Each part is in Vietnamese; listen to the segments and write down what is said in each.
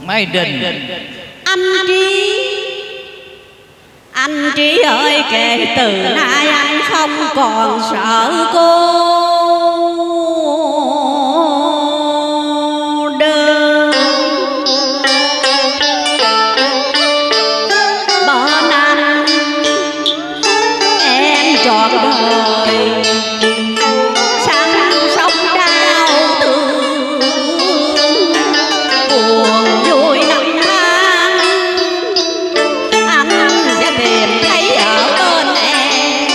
Mai Đình. Anh Trí ơi, kể từ nay anh không còn sợ cô đơn. Bên anh em trọn đời săn sóc đau thương, buồn vui năm tháng anh sẽ tìm thấy ở bên em.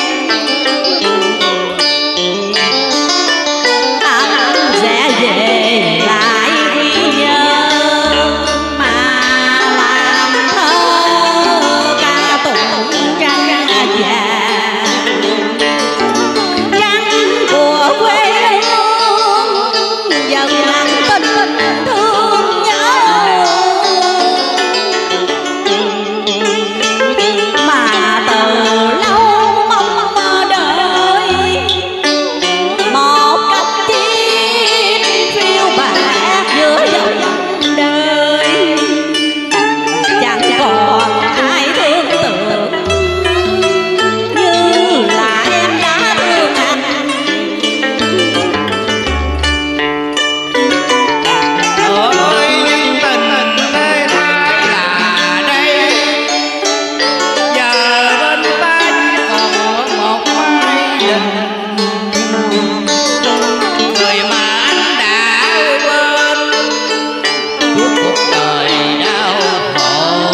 Anh sẽ về lại Quy Nhơn mà làm thơ ca tụng trăng vàng, trăng của quê hương dần lặng tình thương nhớ. Mà từ lâu mong mơ đợi một cặp chim phiêu bạt giữa dòng đời, chẳng còn ai thương tưởng như là em đã thương anh. Ôi nhân tình thế thái là đây, giờ bên ta chỉ còn một Mai Đình, người mà anh đã quên suốt cuộc đời đau khổ.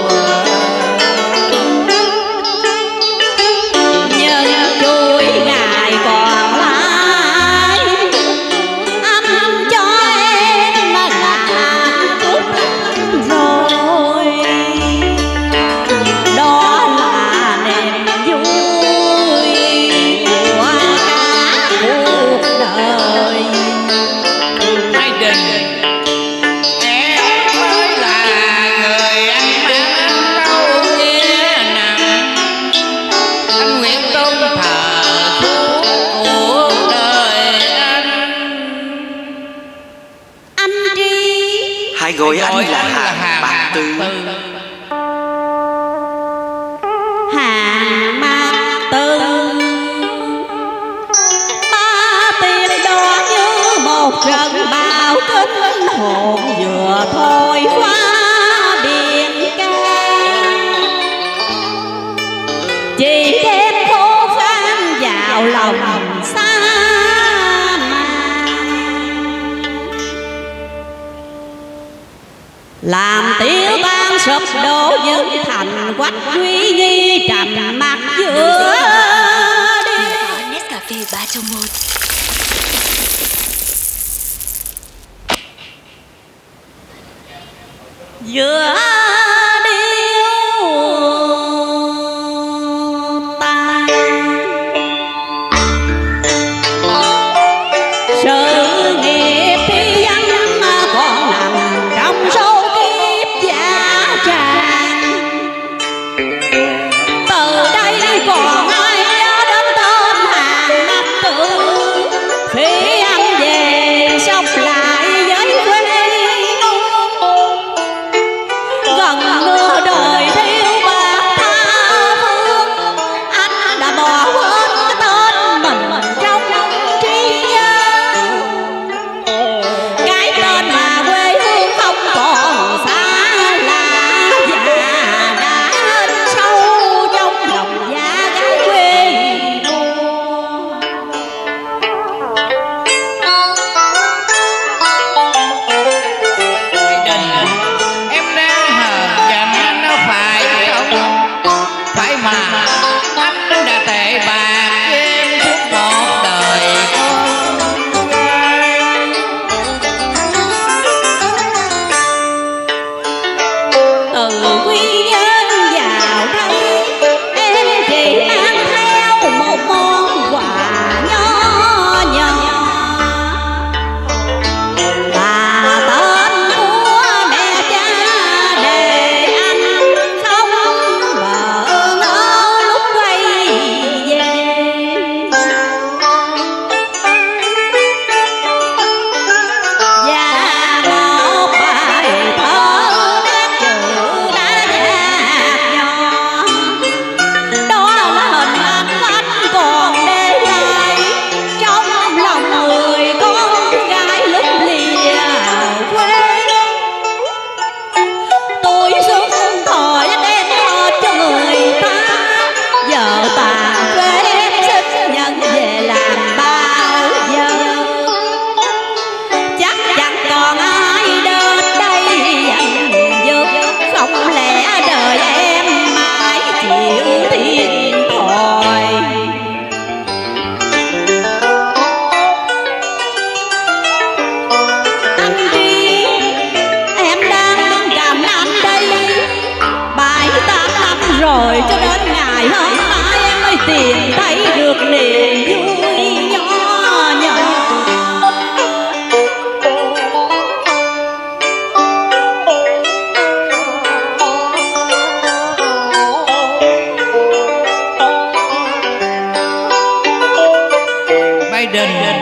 Nhân chuỗi ngày còn lại anh cho em mà là phúc rồi, đó là niềm vui của cả cuộc đời. Mai Đình, em mới là người anh mang câu nghĩa nặng, anh nguyện tôn thờ suốt cuộc đời anh. Anh Trí Hãy gọi anh là Hàng Bạc Tư. Hàng Mạc Tư, ba tiếng đó như một trận bão kinh hồn vừa thôi qua biển ca, chỉ thêm khô khan vào lòng xa làm tiêu tan sụp đổ những thành quách uy nghi trầm mặc giữa đêm. Nescafe 3 trong 1. Giữa điêu ta sự nghiệp thi văn còn nằm trong số kiếp giả tràn. Từ đây còn ai nhớ đến tên Hàng Mạc Tư khi anh về sông lại với quê hương. đình